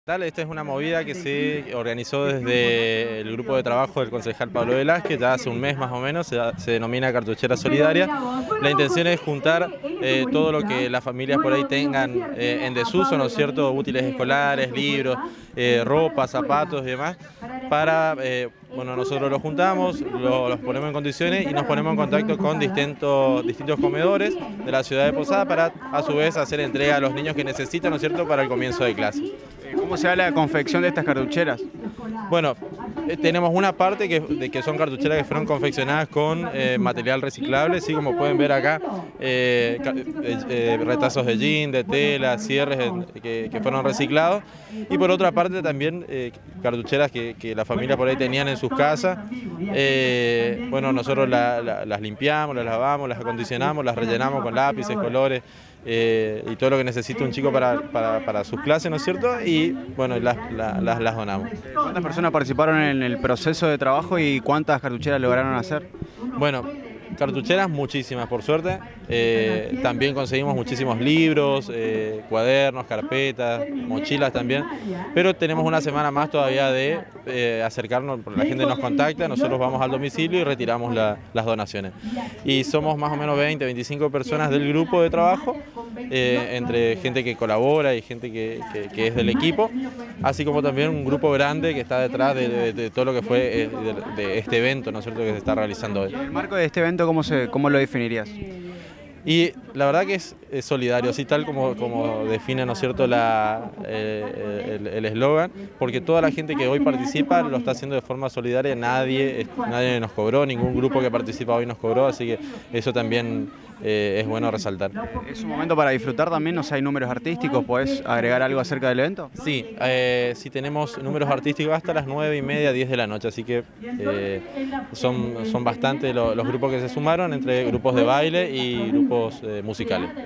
Esta es una movida que se organizó desde el grupo de trabajo del concejal Pablo Velázquez, ya hace un mes más o menos, se denomina Cartuchera Solidaria. La intención es juntar todo lo que las familias por ahí tengan en desuso, ¿no es cierto?, útiles escolares, libros, ropa, zapatos y demás, para, bueno, nosotros los juntamos, los ponemos en condiciones y nos ponemos en contacto con distintos comedores de la ciudad de Posada para a su vez hacer entrega a los niños que necesitan, ¿no es cierto?, para el comienzo de clase. ¿Cómo se da la confección de estas cartucheras? Bueno, tenemos una parte que son cartucheras que fueron confeccionadas con material reciclable, así como pueden ver acá, retazos de jean, de tela, cierres que fueron reciclados. Y por otra parte también cartucheras que la familia por ahí tenían en sus casas. Bueno, nosotros las limpiamos, las lavamos, las acondicionamos, las rellenamos con lápices, colores. Y todo lo que necesita un chico para sus clases, ¿no es cierto? Y bueno, las donamos. ¿Cuántas personas participaron en el proceso de trabajo y cuántas cartucheras lograron hacer? Bueno, cartucheras muchísimas, por suerte. También conseguimos muchísimos libros, cuadernos, carpetas, mochilas también. Pero tenemos una semana más todavía de acercarnos, la gente nos contacta, nosotros vamos al domicilio y retiramos las donaciones. Y somos más o menos 20, 25 personas del grupo de trabajo, entre gente que colabora y gente que es del equipo, así como también un grupo grande que está detrás de todo lo que fue de este evento, ¿no es cierto?, que se está realizando hoy. En el marco de este evento, ¿cómo lo definirías? Y la verdad que es solidario, así tal como define, ¿no es cierto?, el eslogan, porque toda la gente que hoy participa lo está haciendo de forma solidaria, nadie nos cobró, ningún grupo que participa hoy nos cobró, así que eso también es bueno resaltar. ¿Es un momento para disfrutar también? No sé, ¿hay números artísticos? ¿Podés agregar algo acerca del evento? Sí, sí tenemos números artísticos hasta las 9:30, 10 de la noche, así que son bastante los grupos que se sumaron, entre grupos de baile y grupos musicales.